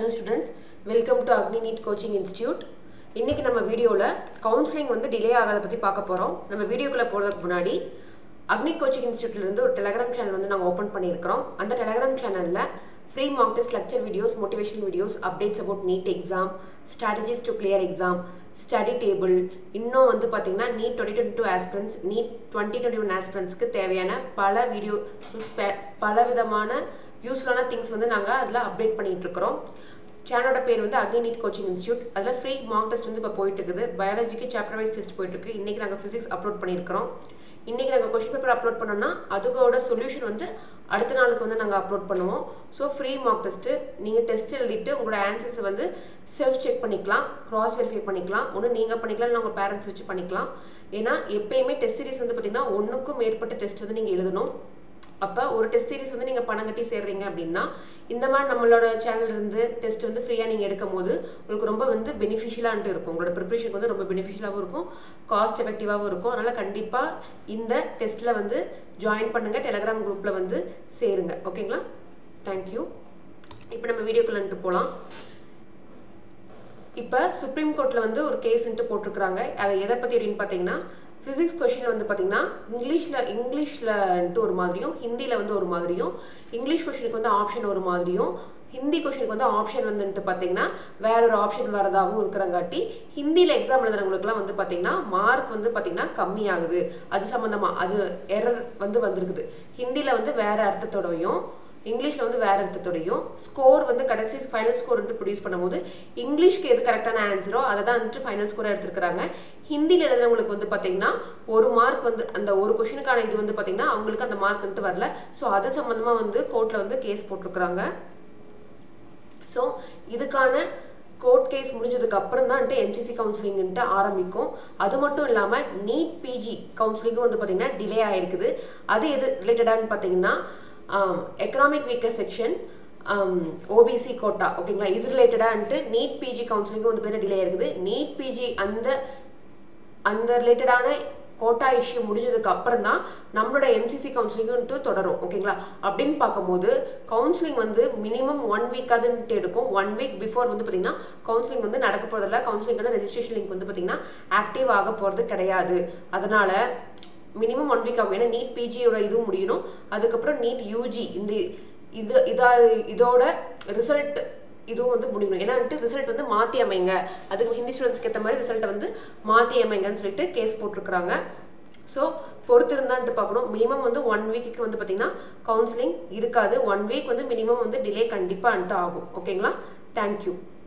Hello students, welcome to Agni NEET Coaching Institute. இன்னைக்கு நம்ம வீடியோல கவுன்சிலிங் வந்து டிலே ஆகாத பத்தி பார்க்க போறோம். நம்ம வீடியோக்குள்ள போறதுக்கு முன்னாடி அக்னி கோச்சிங் இன்ஸ்டிடியூட்ல இருந்து ஒரு டெலிகிராம் சேனல் வந்து நாங்க ஓபன் பண்ணியிருக்கோம். அந்த டெலிகிராம் சேனல்ல free mock test lecture videos, motivational videos, updates about NEET exam, strategies to clear exam, study table, இன்னும் வந்து பாத்தீங்கன்னா NEET 2022 aspirants, NEET 2021 aspirantsக்கு தேவையான பல வீடியோ பல விதமான யூஸ்ஃபுல்லான திங்ஸ் வந்து நாங்க அதுல அப்டேட் பண்ணிட்டு இருக்கோம். சேனலோட பேர் வந்து அக்னி நீட் கோச்சிங் இன்ஸ்டிடியூட். அதுல ஃப்ரீ மார்க் டெஸ்ட் வந்து இப்போ போயிட்டு இருக்குது. பயாலஜிக்கு சாப்டர் வைஸ் டெஸ்ட் போயிட்டு இருக்கு. இன்னைக்கு நாங்க பிசிக்ஸ் அப்லோட் பண்ணியிருக்கிறோம். இன்னைக்கு நாங்க क्वेश्चन பேப்பர் அப்லோட் பண்ணோம்னா அதுக்கோட சொல்யூஷன் வந்து அடுத்த நாளுக்கு வந்து நாங்க அப்லோட் பண்ணுவோம். சோ ஃப்ரீ மார்க் டெஸ்ட் நீங்க டெஸ்ட் எழுதிட்டு உங்களோட ஆன்சர்ஸ் வந்து செல்ஃப் செக் பண்ணிக்கலாம், கிராஸ் வெரிஃபை பண்ணிக்கலாம். ஒன்னு நீங்க பண்ணிக்கலாம் இல்ல உங்க பேரண்ட்ஸ் வச்சு பண்ணிக்கலாம். ஏனா எப்பவுமே டெஸ்ட் சீரிஸ் வந்து பாத்தீங்கன்னா ஒண்ணுக்கு மேற்பட்ட டெஸ்ட் வந்து நீங்க எழுதணும். அப்ப ஒரு டெஸ்ட் சீரிஸ் வந்து நீங்க பணம் கட்டி சேர்றீங்க அப்படினா இந்த மாதிரி நம்மளோட சேனல்ல இருந்து டெஸ்ட் வந்து ஃப்ரீயா நீங்க எடுக்கும்போது உங்களுக்கு ரொம்ப வந்து பெனிஃபிஷியலா இருக்கும். உங்களோட பிரிபரேஷன் வந்து ரொம்ப பெனிஃபிஷியலாவும் இருக்கும், காஸ்ட் எஃபெக்டிவாவும் இருக்கும். அதனால கண்டிப்பா இந்த டெஸ்ட்ல வந்து ஜாயின் பண்ணுங்க, டெலிகிராம் குரூப்ல வந்து சேருங்க. ஓகேங்களா? Thank you. இப்போ நம்ம வீடியோக்குள்ள போலாம். இப்போ சுப்ரீம் கோர்ட்ல வந்து ஒரு கேஸ் போட்டுருக்காங்க. அதை எதை பத்தி அப்படினு பாத்தீங்கன்னா பிசிக்ஸ் क्वेश्चन வந்து பாத்தீங்கன்னா இங்கிலீஷ்ல ஒரு மாதிரியும் ஹிந்தில வந்து ஒரு மாதிரியும் இங்கிலீஷ் क्वेश्चनக்கு வந்து ஆப்ஷன் ஒரு மாதிரியும் ஹிந்தி क्वेश्चनக்கு வந்து ஆப்ஷன் வந்து பாத்தீங்கன்னா வேற ஒரு ஆப்ஷன் வரதாவும் இருக்கறங்காட்டி ஹிந்தில எக்ஸாம் எழுதுறவங்களுக்குலாம் வந்து பாத்தீங்கன்னா மார்க் வந்து பாத்தீங்கன்னா கம்மி ஆகுது. அது சம்பந்தமா அது எரர் வந்து வந்திருக்குது. ஹிந்தில வந்து வேற அர்த்தத்தோடயும் இங்கிலீஷ்ல வந்து வேற அர்த்தத்தோடயும் ஸ்கோர் வந்து கடைசி ஃபைனல் ஸ்கோர் ப்ரொடியூஸ் பண்ணும்போது இங்கிலீஷ்க்கு எது கரெக்டான ஆன்சரோ அதை தான் வந்து ஃபைனல் ஸ்கோரா எடுத்துக்கறாங்க. ஹிந்தில எழுதுறவங்களுக்கு வந்து பாத்தீங்கன்னா ஒரு மார்க் வந்து அந்த ஒரு क्वेश्चनக்கான இது வந்து பாத்தீங்கன்னா அவங்களுக்கு அந்த மார்க் வந்து வரல. சோ அது சம்பந்தமா வந்து கோர்ட்ல வந்து கேஸ் போட்டுருக்காங்க. சோ இதுக்கான கோர்ட் கேஸ் முடிஞ்சதுக்கு அப்புறம் தான் MCC கவுன்சிலிங் ஆரம்பிக்கும். அது மட்டும் இல்லாம நீட் பிஜி கவுன்சிலிங்கும் வந்து பாத்தீங்கன்னா டிலே ஆயிருக்குது. அது எது ரிலேட்டடான்னு பாத்தீங்கன்னா economic weaker section OBC quota ஓகேங்களா, இது ரிலேட்டடா நீட் பிஜி கவுன்சிலிங்கும் வந்து பாத்தீங்கன்னா டிலே ஆயிருக்குது. நீட் பிஜி அந்த ரிலேட்டடான கோட்டா இஷ்யூ முடிஞ்சதுக்கு அப்புறம் தான் நம்மளோட MCC கவுன்சிலிங் தொடரும். ஓகேங்களா? அப்படின்னு பார்க்கும்போது கவுன்சிலிங் வந்து மினிமம் 1 வீக் அதுன்னு எடுக்கும். 1 வீக் பிஃபோர் வந்து பாத்தீங்கன்னா கவுன்சிலிங் வந்து நடக்க போறதில்ல. கவுன்சிலிங்கான ரெஜிஸ்ட்ரேஷன் லிங்க் வந்து பாத்தீங்கன்னா ஆக்டிவ் ஆக போறது கிடையாது. அதனால மினிமம் 1 வீக் ஆகும். ஏன்னா நீட் பிஜியோட இதுவும் முடியணும். அதுக்கப்புறம் நீட் யூஜி இதோட ரிசல்ட் இதுவும் வந்து முடியணும். ஏன்னா ரிசல்ட் வந்து மாத்தி அமைங்க, அதுக்கு ஹிந்தி ஸ்டூடெண்ட்ஸ்க்கு ஏற்ற மாதிரி ரிசல்ட்டை வந்து மாத்தி அமைங்கன்னு சொல்லிட்டு கேஸ் போட்டிருக்காங்க. ஸோ பொறுத்திருந்தான்ட்டு பார்க்கணும். மினிமம் வந்து 1 வீக்குக்கு வந்து பார்த்தீங்கன்னா கவுன்சிலிங் இருக்காது. 1 வீக் வந்து மினிமம் வந்து டிலே கண்டிப்பாக ஆகும். ஓகேங்களா? தேங்க்யூ.